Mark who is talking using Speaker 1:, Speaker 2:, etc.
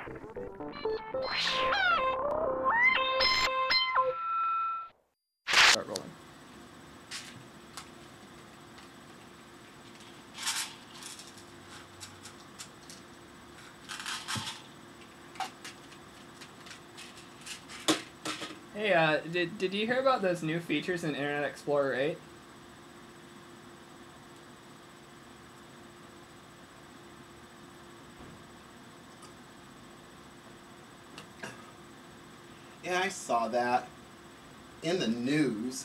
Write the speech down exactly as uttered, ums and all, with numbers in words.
Speaker 1: Start rolling. Hey, uh, did, did you hear about those new features in Internet Explorer eight?
Speaker 2: Yeah, I saw that in the news.